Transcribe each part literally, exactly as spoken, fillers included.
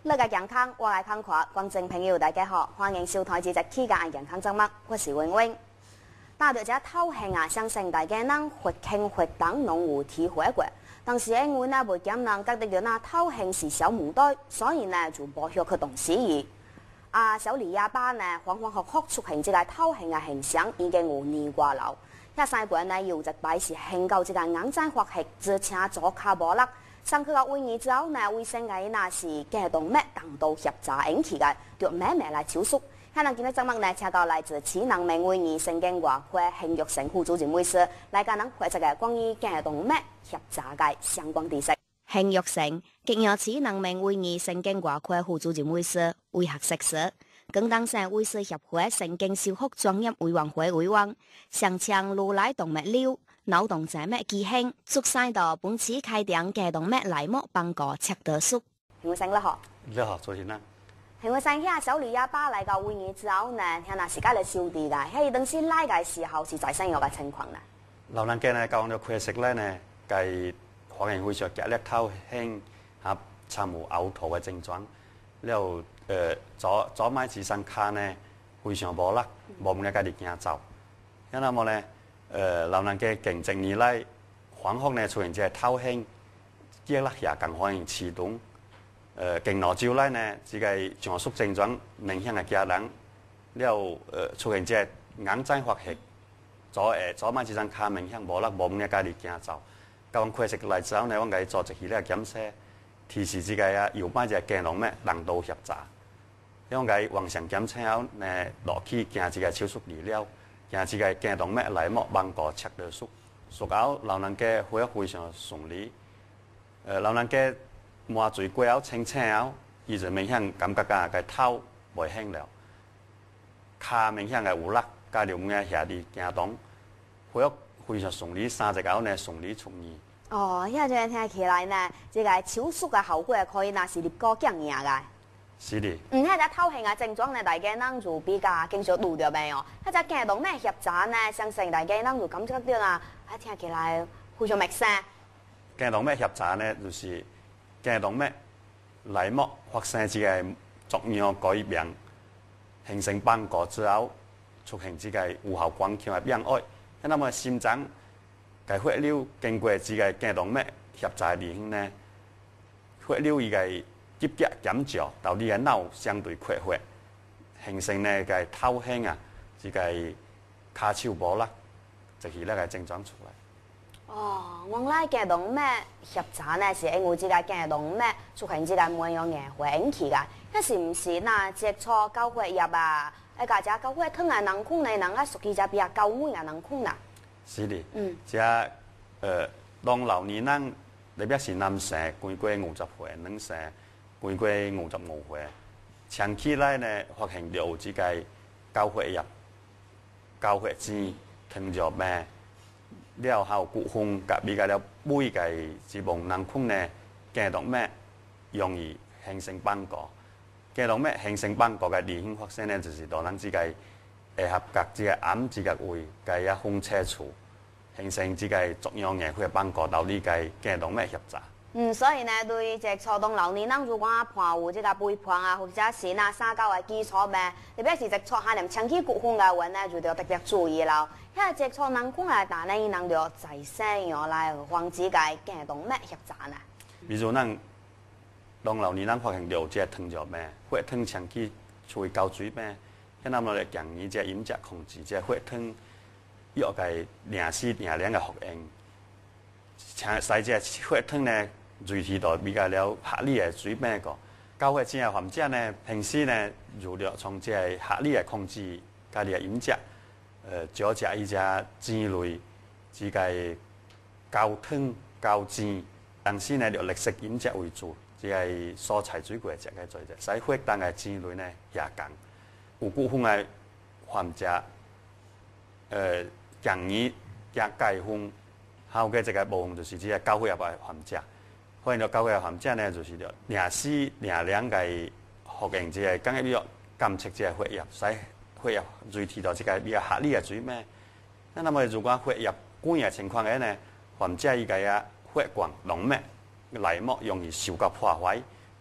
乐个健康，我来康快，观众朋友大家好，欢迎收看这只期间嘅健康节目，我是永永。打到只头型啊，相信大家能活轻活当拢有体会过。但是因为呢，袂减人觉得到那头型是小牡丹，所以呢就无许去动死伊。啊，小李亚巴呢，恍恍惚惚出现这个头型嘅形象已經有年過lâu。一西本呢有一擺是興到這個眼睛發黑，而且左卡無力。上去到維尼之後呢，衛生嘅那是頸動脈動到狹窄引起嘅，就慢慢來手術。可能今日節目呢，請到來自啟能明維尼神經外科邢玉成副主任醫師來教咱回答嘅關於頸動脈狹窄嘅相關知識。邢玉成，今日啟能明維尼神經外科副主任醫師，醫學碩士。廣東省衛生協會神經修復專業委員會委員，上槍如來動脈瘤、腦動靜脈畸形，足晒到本次開展頸動脈內膜幫個切得術。邢醫生你好。 你好，主持人。 邢醫生，遐小李亞巴來到維尼之後呢，遐那是家嚟收地㗎，遐當時來嘅時候是在生育嘅情況啦。 老人家呢講到缺食咧呢，計可能會上夾力頭輕嚇，參無嘔吐嘅症狀，了。呃，左左買自身卡呢，非常無力，無咁嘅家己行走。因那麼呢，呃，老人家近幾年來，反覆呢出現這頭輕、肌力下降反應遲鈍。呃，近兩週來呢，這個上述症狀明顯嘅家人，了呃出現這眼睛發黑，左誒左買自身卡明顯無力，無咁嘅家己行走。咁缺食來之後呢，我哋做一系列檢測。提示自己啊，右邊隻頸動脈動到狹窄，因為往上檢測後呢，落去行一個手術治療，行一個頸動脈內膜幫個切得術，術後老人家恢復非常順利。呃，老人家麻醉過後清醒後，伊就明顯感覺個個頭袂輕了，腳明顯個有力，加條嘅下地行動，恢復非常順利，三日後呢順利出院。 哦，遐陣聽起來呢，這個手術嘅效果可以那是立竿見影嘅。 是的。 嗯，遐隻頭型嘅症狀呢，大家能就比較經常遇到未哦？遐隻頸動脈狹窄呢，相信大家能就感覺到啦，啊聽起來非常陌生。 頸動脈狹窄呢，就是頸動脈內膜發生這個作用改變，形成斑駁之後，出現這個有效光強嘅變矮。那麼心臟個血流經過這個頸動脈狹窄地方呢，血流伊個急劇減少，導致個腦相對缺血，形成呢個頭輕啊，這個骹手無力，就是那個症狀出來。 哦，原來頸動脈狹窄呢，是因為這個頸動脈出現這個某樣硬化引起的。那是唔是那接觸高血壓啊？一個隻高血糖嘅人群呢，人家屬於隻比較高危嘅人群啦。 是的， 嗯， 即呃，當老年人，特別是男性，過過五十歲，女性過過五十五歲，長期來呢發現到這個高血壓、高血脂、糖尿病，了後骨風甲比較了每個脂肪人群呢，頸動脈容易形成斑駁，頸動脈形成斑駁嘅地方發生呢，就是當咱這個會合角這個暗這個位，個一風車處，形成這個作用硬化斑駁，導致個頸動脈狹窄。 嗯，所以呢，對這初中老年人如果伴有這個肥胖啊，或者是那三高嘅基礎病，特別是隻初下年長期骨風嘅話呢，就要特別注意啦。因為隻初人群來打呢，伊能夠在生用來防止個頸動脈狹窄呢。 比如咱當老年人發現到這糖尿病、血糖長期處於高水平，咁那麼嚟建議這飲食控制，這血糖約個零四零兩嘅服用，請使這血糖呢維持到比較了合理嘅水平個。高血脂嘅患者呢，平時呢如果從這合理嘅控制家己嘅飲食，呃少食一隻煎類，這個高糖高脂，但是呢就綠色飲食為主。即係蔬菜水果食嘅最多，使血糖嘅脂類呢下降。有骨風嘅患者，呃建議加鈣風，還有嘅一個部分就是這個高血壓嘅患者。發現到高血壓患者呢，就是着零四零兩嘅服用這個降血藥，監測這個血壓，使血壓維持到這個比較合理嘅水平。那麼如果血壓高嘅情況下呢，患者伊個啊血管動脈內膜容易受到破壞，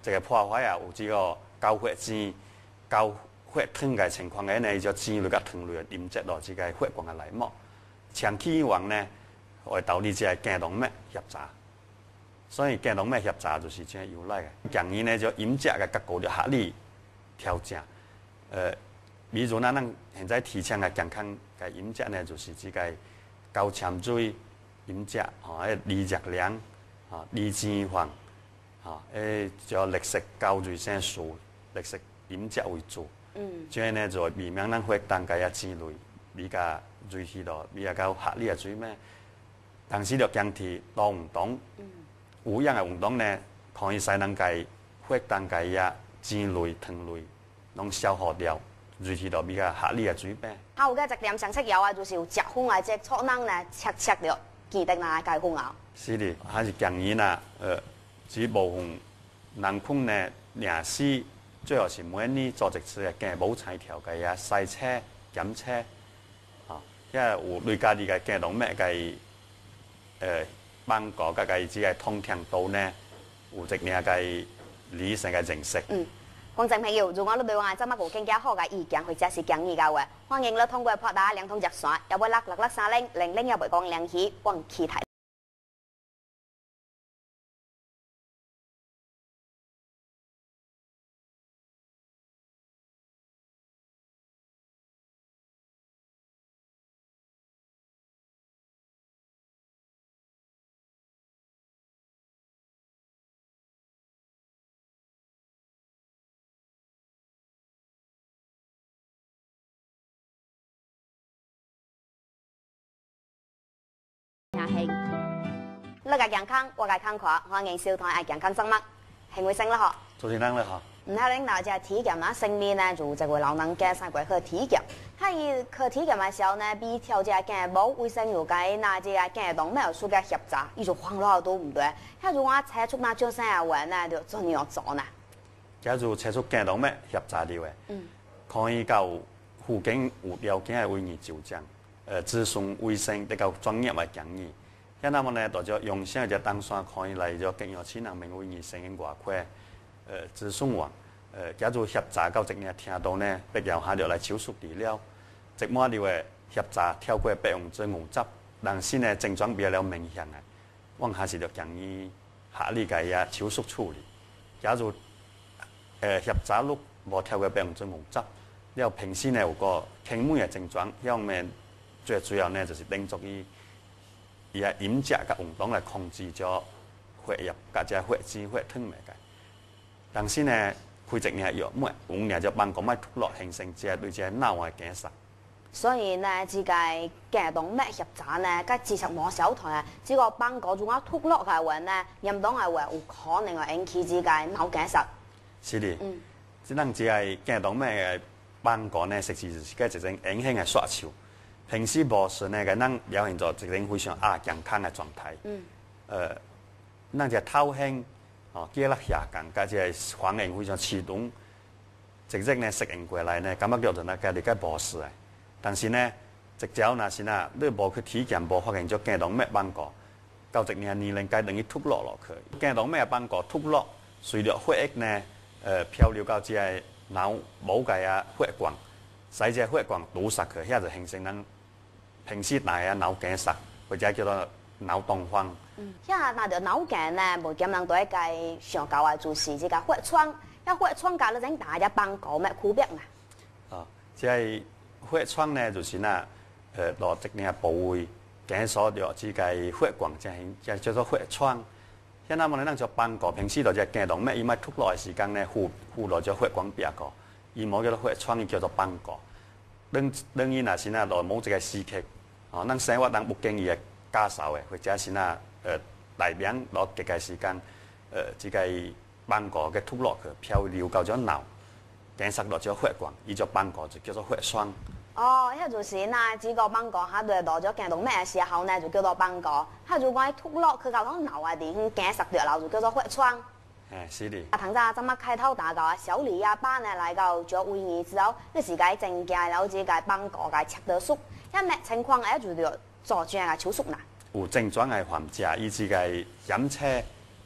这个破坏啊，有这个高血脂、高血糖嘅情况嘅呢，就脂类甲糖类饮质到这个血管嘅内膜，长期以往呢，会导致这个颈动脉狭窄。所以颈动脉狭窄就是这由来嘅。建议呢，就饮食嘅结构就合理调整。呃，比如咱咱现在提倡嘅健康嘅饮食呢，就是这个高纤水饮食，吼、哦，低热量，啊，低脂肪。啊，誒，就綠色高維生素、綠色飲食為主。嗯。這樣呢就避免咱血糖嘅一脂類比較維持到比較高合理嘅水平。同時就堅持多運動。嗯。有氧嘅運動呢，可以使咱嘅血糖嘅一脂類、糖類攏消耗掉，維持到比較合理嘅水平。 還有嘅一點常識有啊，就是有食薰啊，即促咱呢切切着記得拿解薰啊。 是的，還是建議啦，呃。只部分人群呢，廿四最後是每年做一次嘅頸部彩調嘅呀，洗車、檢車，啊，因為有對家己嘅頸動脈嘅誒幫助，甲嘅只係通暢度呢，有一定嘅理性嘅認識。 嗯，觀眾朋友，如果你對我哋節目有更加好嘅意見或者是建議嘅話，歡迎你通過撥打兩通熱線，又會六六六三零零零，又會講聯繫幫其他。你嘅健康，我嘅康快，歡迎收睇《健康生物》，係衛生啦嗬。 做先生啦嗬。 唔係領導就係體檢啦，性面呢就就會老能嘅三個去體檢。喺去體檢嘅時候呢，比調隻頸部衛生有計，那隻頸動脈有數嘅狹窄，伊就慌咗都唔對。喺如果我扯出那張生嘅話呢，就怎樣做呢？ 假如扯出頸動脈狹窄啲嘅，嗯，可以到附近有條件嘅醫院就診，誒諮詢衛生比較專業嘅建議。一那麼呢，就就用現在當算可以嚟咗經由錢人民醫院成因外科誒諮詢完，誒假如狹窄到一年聽到呢，必要下條嚟手術治療。即麼條嘅狹窄超過百分之五十，但是呢症狀比較明顯嘅，我還是就建議下呢個呀手術處理。假如誒狹窄率冇超過百分之五十，了平時呢有個輕微嘅症狀，因為最主要呢就是定足於伊個飲食甲運動來控制咗血液甲只血脂血糖嚟嘅。但是呢，開一年藥，每五年就幫講咪脱落形成只對只腦嘅檢查。 所以呢，這個頸動脈狹窄呢，佢其實冇小台啊，只個幫嗰種啊脱落嘅話呢，嚴重嘅話有可能會引起這個腦梗塞。 是的，嗯，只能只係頸動脈嘅幫講呢，實際是個一種隱形嘅刷球。平時無時呢，個咱表現咗一種非常亞健康嘅狀態。嗯。呃，咱只頭輕，哦，肌力下降，加只係反應非常遲鈍，直接呢適應過來呢，感覺叫做呢家己個無事嘅。但是呢，直接若是呐，你無去體檢，無發現咗頸動脈幫過，到一年年齡該等於脱落落去。頸動脈幫過脱落，隨着血液呢，呃漂流到只係腦冇個啊血管，使只血管堵塞去，遐就形成咱平時大嘅腦梗塞，或者叫做腦東方。 嗯，遐那着腦梗呢，無減人對個上高嘅就是這個血栓，遐血栓搞到整大隻幫過咩區別啊？ 哦，即係。血栓呢，就是呐，呃，落一定部位檢索到這個血管，就係叫做血栓。現在我哋咱就幫過，平時就只頸動脈伊咪脱落嘅時間呢，附附落咗血管邊個，伊冇叫做血栓，伊叫做幫過。等等於若是呐，落某一個時刻，哦，咱生活當不經意嘅假手嘅，或者是呐，呃，大便落幾個時間，呃，這個幫過嘅脱落去，漂流到咗腦。檢塞落咗血管，伊就幫過就叫做血栓。 哦，迄就是那幾個幫過，佢對落咗頸動脈嘅時候呢，就叫做幫過。佢如果脱落去到講腦嘅地方檢塞掉，就叫做血栓。 誒，是的。 啊，頭先怎麼開頭打到啊？小李阿爸呢嚟到咗會議之後，你是該正解了解該幫過該切得熟，一咩情況咧就要做這樣嘅手術啦。 有症狀嘅患者，以至個檢測，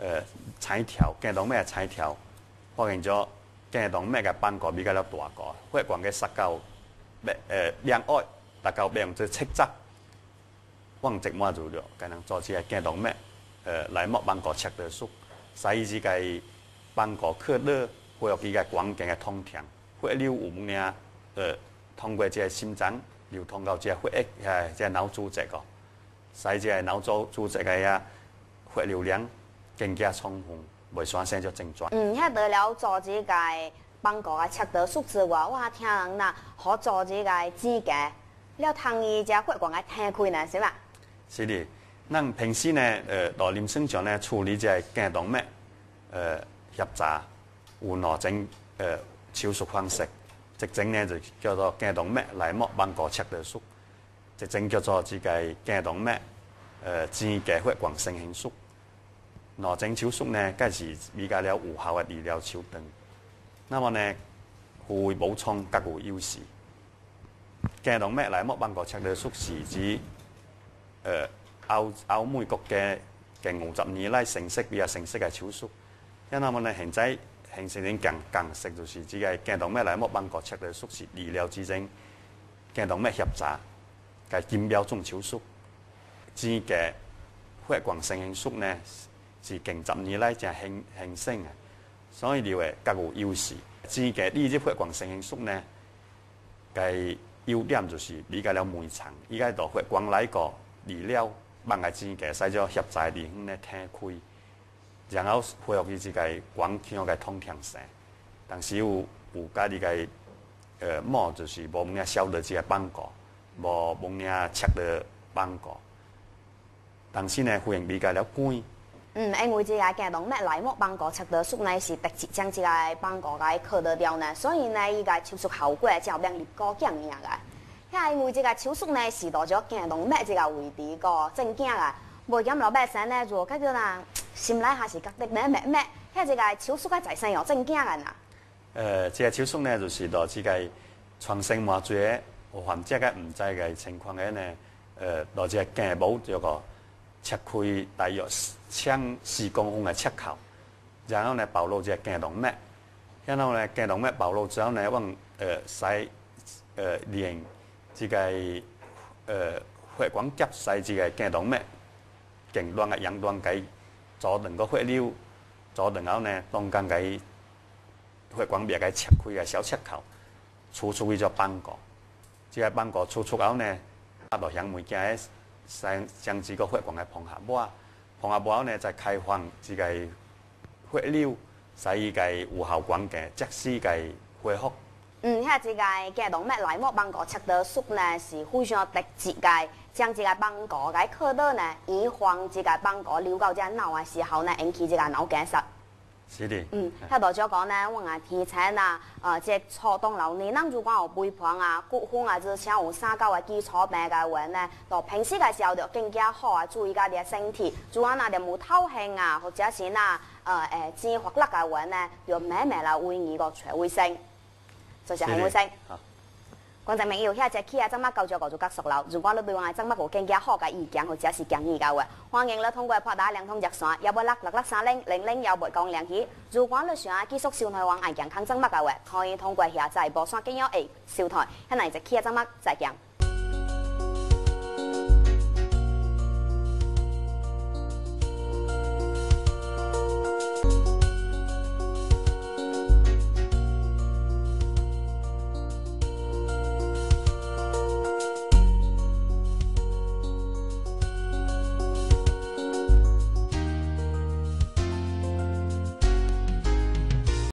呃彩条，鏡堂咩彩條，發現咗鏡堂咩嘅斑果比較了大個，血管嘅石膏，誒誒兩愛，大嚿變做七質，往直摸住了，可能做起係鏡堂咩誒嚟莫斑果切得熟，所以只個斑果刻勒會有幾個關鍵嘅通暢，血流有呢誒通過這個心臟流通到這個血液誒這個腦組織個，所以這個腦組組織嘅呀血流量更加充分，袂產生咗症狀。 嗯，遐除了做這個斑果嘅切得熟之外，我還聽人呐，可做這個指甲，了通伊隻血管嘅彈開呢，是嘛？ 是的，咱平時呢，誒到臨床上呢處理這個頸動脈誒狹窄有兩種誒手術方式，一種呢就叫做頸動脈內膜斑果切得熟，一種叫做這個頸動脈誒支架血管成形術。兩種手術呢，皆是比較了有效嘅治療手段。那麼呢，互為補充各有優勢。頸動脈內膜斑果切得熟是指誒歐歐美國嘅近五十年來成績比較成績嘅手術。因那麼呢，現在形成咗共共識，就是這個頸動脈內膜斑果切得熟是治療之症頸動脈狹窄嘅金標準手術。支架血管成形術呢，是近十年來正興興盛嘅，所以就會各有優勢。支架呢啲血管成形術呢，嘅優點就是比較了微長，依家到血管來個治療，幫個支架使咗狹窄地方呢彈開，然後恢復佢個管腔嘅通暢性。但是有有家己個誒膜就是無乜小的這個斑果，無無乜切的斑果，但是呢會比較了貴。 嗯，因為這個頸動脈內膜斑果切得熟呢，是直接將這個斑果給刻得掉呢，所以呢，伊個手術效果就變立高減樣個。遐因為這個手術呢，是到咗頸動脈這個位置個正經個，無咁老百姓呢，就感覺啦，心內還是覺得咩咩咩，遐這個手術個財神又正經個呐。 呃，這個手術呢，就是到這個全身麻醉有患者嘅唔知嘅情況嘅呢，呃，到這個頸部這個切開大約長四公分嘅切口，然後呢暴露這個頸動脈，然後呢頸動脈暴露之後呢，往呃使呃連這個呃血管夾使這個頸動脈頸端嘅陽端給做兩個血流，做然後呢中間給血管壁嘅切開嘅小切口，輸出去咗斑果，這個斑果輸出後呢，啊到向物件將將這個血管嘅膨下膜，膨下膜後呢，再開放這個血流，使伊個有效管嘅即時個恢復。 嗯，遐這個頸動脈內膜斑果切得熟呢，是非常直接個，將這個斑果個刻到呢，以防這個斑果流到這腦嘅時候呢，引起這個腦梗塞。 是的。 嗯，遐大咗講呢，我啊提醒啊，呃，即初當老年人如果有肥胖啊、骨風啊，之前有三高嘅基礎病嘅話呢，到平時嘅時候就更加好啊，注意家己嘅身體。如果那啲冇頭痕啊，或者是那呃誒脂肪粒嘅話呢，就慢慢啦為你個腸衛生，就是係衛生。觀眾朋友，遐隻 Kia 怎麼教咗個做角熟佬？如果你對我怎麼個更加好嘅意見或者是建議嘅話，歡迎你通過撥打兩通熱線，一八六六六三零零零幺八講聯繫。如果你想繼續收睇我愛健康怎麼嘅話，可以通過下載播放機要 A 收睇，遐嚟隻 Kia 怎麼再見。